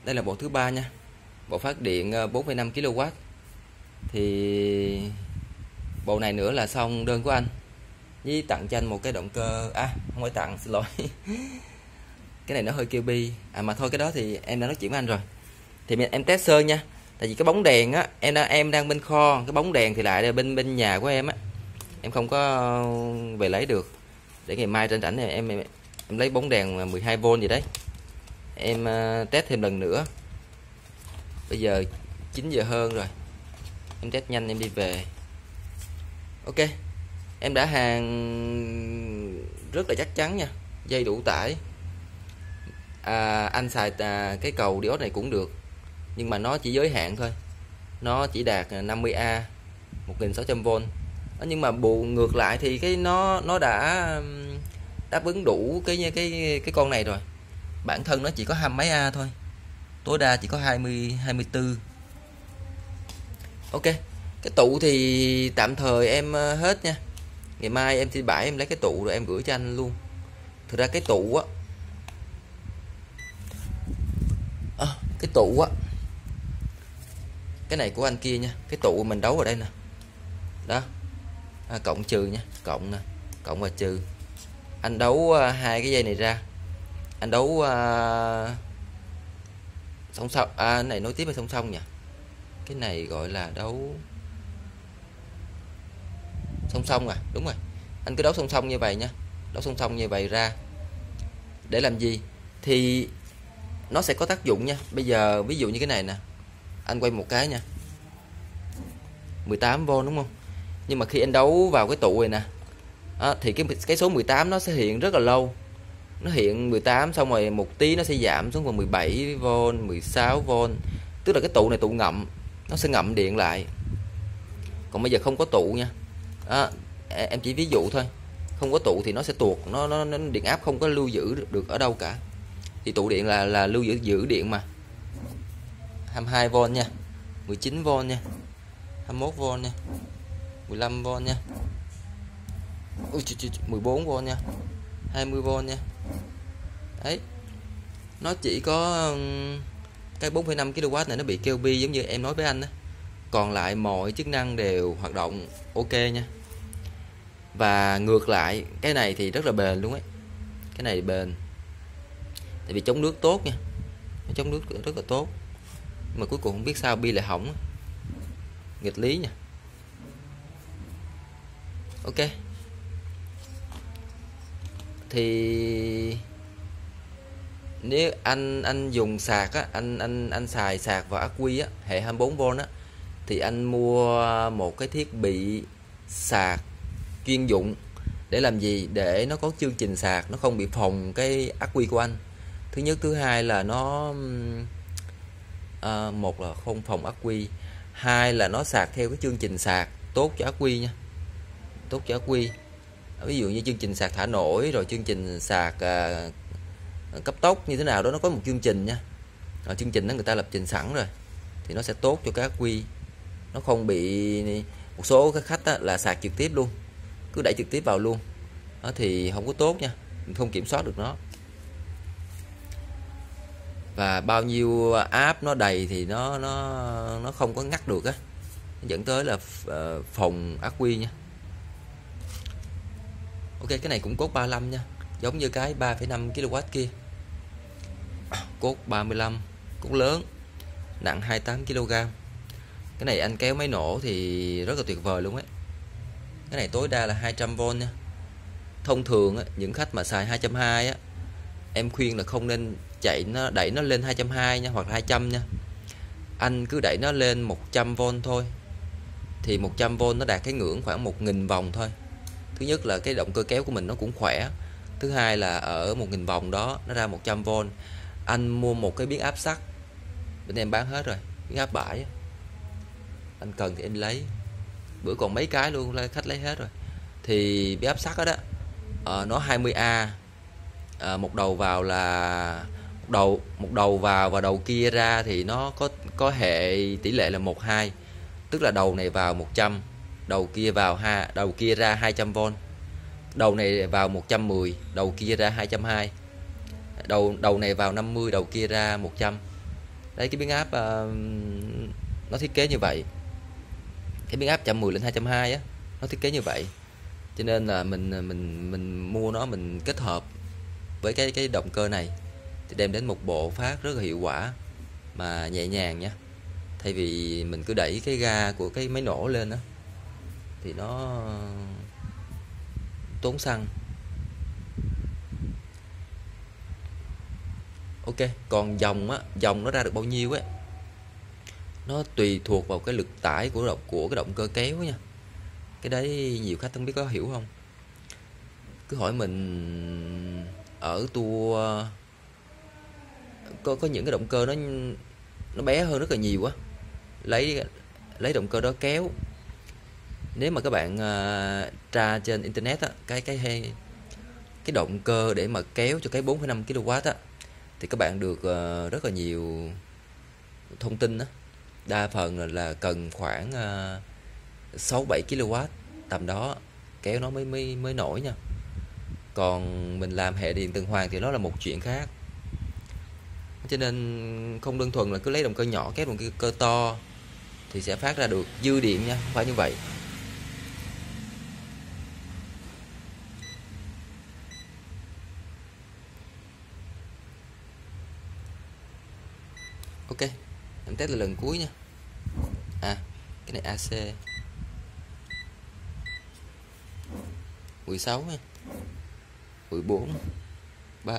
Đây là bộ thứ ba nha. Bộ phát điện 4,5 kW. Thì bộ này nữa là xong đơn của anh. Với tặng cho anh một cái động cơ. Không phải tặng, xin lỗi. Cái này nó hơi kêu bi. Mà thôi, cái đó thì em đã nói chuyện với anh rồi. Thì em test sơ nha. Tại vì cái bóng đèn á, em đang bên kho, cái bóng đèn thì lại bên bên nhà của em á. Em không có về lấy được. Để ngày mai trên rảnh này em lấy bóng đèn 12V gì đấy. Em test thêm lần nữa. Bây giờ 9 giờ hơn rồi. Em test nhanh em đi về. Ok. Em đã hàng rất là chắc chắn nha. Dây đủ tải. Anh xài cái cầu diode này cũng được. Nhưng mà nó chỉ giới hạn thôi. Nó chỉ đạt 50A 1600V. Nhưng mà bù ngược lại thì cái nó đã đáp ứng đủ cái con này rồi. Bản thân nó chỉ có 20 mấy A thôi. Tối đa chỉ có 20 24. Ok. Cái tụ thì tạm thời em hết nha. Ngày mai em thứ bảy em lấy cái tụ rồi em gửi cho anh luôn. Thực ra cái tụ á, cái tụ á, cái này của anh kia nha. Cái tụ mình đấu ở đây nè. Đó. Cộng trừ nha, cộng nè, cộng và trừ. Anh đấu hai cái dây này ra. Anh đấu song song. Cái này nối tiếp với song song nha. Cái này gọi là đấu song song đúng rồi. Anh cứ đấu song song như vậy nha. Đấu song song như vậy ra. Để làm gì? Thì nó sẽ có tác dụng nha. Bây giờ ví dụ như cái này nè. Anh quay một cái nha. 18V đúng không? Nhưng mà khi anh đấu vào cái tụ này nè, thì cái số 18 nó sẽ hiện rất là lâu. Nó hiện 18 xong rồi một tí nó sẽ giảm xuống còn 17V, 16V. Tức là cái tụ này tụ ngậm, nó sẽ ngậm điện lại. Còn bây giờ không có tụ nha. Em chỉ ví dụ thôi. Không có tụ thì nó sẽ tuột, nó điện áp không có lưu giữ được ở đâu cả. Thì tụ điện là lưu giữ điện mà. 22V nha, 19V nha, 21V nha, 15V nha, 14V nha, 20V nha. Đấy. Nó chỉ có cái 4,5 kW này nó bị kêu bi giống như em nói với anh á. Còn lại mọi chức năng đều hoạt động ok nha. Và ngược lại, cái này thì rất là bền luôn ấy. Cái này bền. Tại vì chống nước tốt nha. Nó chống nước rất là tốt. Mà cuối cùng không biết sao bi lại hỏng. Nghịch lý nha. Ok. Thì nếu anh dùng sạc á, anh xài sạc vào ắc quy á, hệ 24V á, thì anh mua một cái thiết bị sạc chuyên dụng. Để làm gì? Để nó có chương trình sạc, nó không bị phồng cái ắc quy của anh. Thứ nhất, thứ hai là nó một là không phồng ắc quy, hai là nó sạc theo cái chương trình sạc tốt cho ắc quy nha. Tốt cho ắc quy. Ví dụ như chương trình sạc thả nổi, rồi chương trình sạc cấp tốc như thế nào đó, nó có một chương trình nha. Chương trình đó người ta lập trình sẵn rồi, thì nó sẽ tốt cho các ắc quy. Nó không bị một số các khách là sạc trực tiếp luôn, cứ đẩy trực tiếp vào luôn. Đó thì không có tốt nha, mình không kiểm soát được nó. Và bao nhiêu app nó đầy thì nó không có ngắt được á, dẫn tới là phòng ắc quy nha. Ok, cái này cũng cốt 35 nha, giống như cái 3,5 kW kia. Cốt 35, cốt lớn, nặng 28 kg. Cái này anh kéo máy nổ thì rất là tuyệt vời luôn ấy. Cái này tối đa là 200V nha. Thông thường á, những khách mà xài 220 á, em khuyên là không nên đẩy nó lên 220 nha, hoặc là 200 nha. Anh cứ đẩy nó lên 100V thôi. Thì 100V nó đạt cái ngưỡng khoảng 1000 vòng thôi. Thứ nhất là cái động cơ kéo của mình nó cũng khỏe. Thứ hai là ở 1000 vòng đó nó ra 100V. Anh mua một cái biến áp sắt, bên em bán hết rồi, biến áp bãi. Anh cần thì em lấy. Bữa còn mấy cái luôn, khách lấy hết rồi. Thì biến áp sắt đó, nó 20A. Một đầu vào là một đầu vào và đầu kia ra thì nó có hệ tỷ lệ là 1:2. Tức là đầu này vào 100, đầu kia ra 200V. Đầu này vào 110, đầu kia ra 220. Đầu này vào 50, đầu kia ra 100. Đấy, cái biến áp nó thiết kế như vậy. Cái biến áp 110 lên 220 á, nó thiết kế như vậy. Cho nên là mình mua nó, mình kết hợp với cái động cơ này thì đem đến một bộ phát rất là hiệu quả mà nhẹ nhàng nha. Thay vì mình cứ đẩy cái ga của cái máy nổ lên á thì nó tốn xăng. Ok, còn dòng nó ra được bao nhiêu ấy, nó tùy thuộc vào cái lực tải của cái động cơ kéo nha. Cái đấy nhiều khách không biết có hiểu không. Cứ hỏi mình ở tour có những cái động cơ nó bé hơn rất là nhiều á, lấy động cơ đó kéo. Nếu mà các bạn tra trên internet á, cái động cơ để mà kéo cho cái 4,5 kW á thì các bạn được rất là nhiều thông tin á. Đa phần là cần khoảng 6-7 kW tầm đó kéo nó mới nổi nha. Còn mình làm hệ điện tuần hoàn thì nó là một chuyện khác. Cho nên không đơn thuần là cứ lấy động cơ nhỏ kéo động cơ to thì sẽ phát ra được dư điện nha, không phải như vậy. Ok, em test là lần cuối nha. Cái này AC 16 nha, 14 3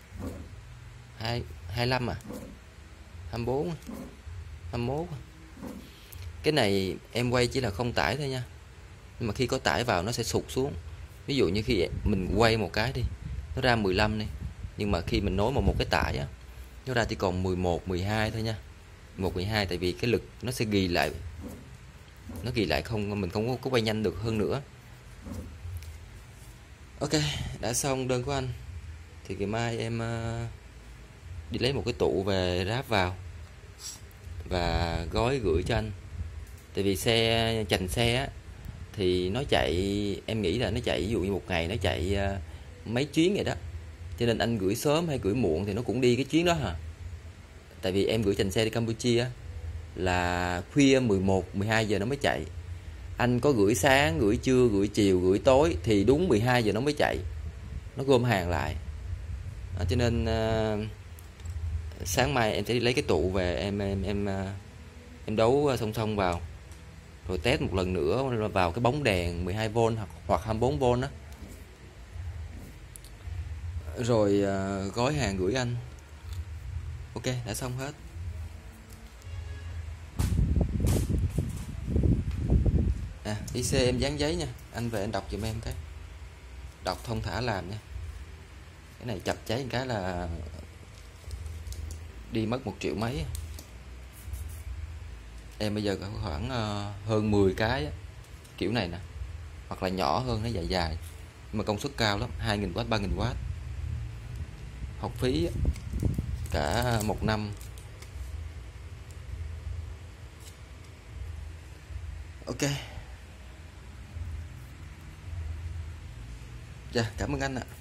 2 25 24 21. Cái này em quay chỉ là không tải thôi nha, nhưng mà khi có tải vào nó sẽ sụt xuống. Ví dụ như khi mình quay một cái đi, nó ra 15 đi, nhưng mà khi mình nối một cái tải á, nó ra chỉ còn 11, 12 thôi nha. 11, 12 tại vì cái lực nó sẽ ghi lại, không, mình không có quay nhanh được hơn nữa. Ok, đã xong đơn của anh. Thì ngày mai em đi lấy một cái tụ về ráp vào và gói gửi cho anh. Tại vì chành xe á, thì nó chạy, em nghĩ là nó chạy ví dụ như một ngày nó chạy mấy chuyến vậy đó. Cho nên anh gửi sớm hay gửi muộn thì nó cũng đi cái chuyến đó hả. Tại vì em gửi chành xe đi Campuchia là khuya 11, 12 giờ nó mới chạy. Anh có gửi sáng, gửi trưa, gửi chiều, gửi tối thì đúng 12 giờ nó mới chạy. Nó gom hàng lại. Cho nên sáng mai em sẽ đi lấy cái tụ về, em đấu song song vào, rồi test một lần nữa vào cái bóng đèn 12V hoặc 24V đó, rồi gói hàng gửi anh. Ok, đã xong hết. IC em dán giấy nha, anh về anh đọc giùm em cái, đọc thông thả làm nha. Cái này chặt cháy một cái là đi mất 1 triệu mấy. Em bây giờ có khoảng hơn 10 cái kiểu này nè, hoặc là nhỏ hơn, nó dài dài nhưng mà công suất cao lắm, 2.000W, 3.000W. Học phí cả 1 năm. Ok. Dạ, cảm ơn anh ạ.